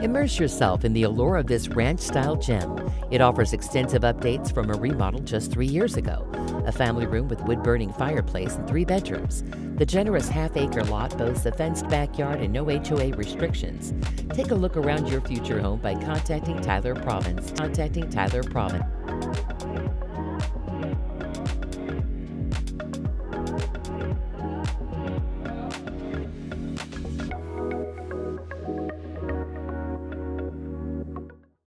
Immerse yourself in the allure of this ranch-style gem. It offers extensive updates from a remodel just 3 years ago. A family room with wood-burning fireplace and 3 bedrooms. The generous half-acre lot boasts a fenced backyard and no HOA restrictions. Take a look around your future home by contacting Tyler Provence.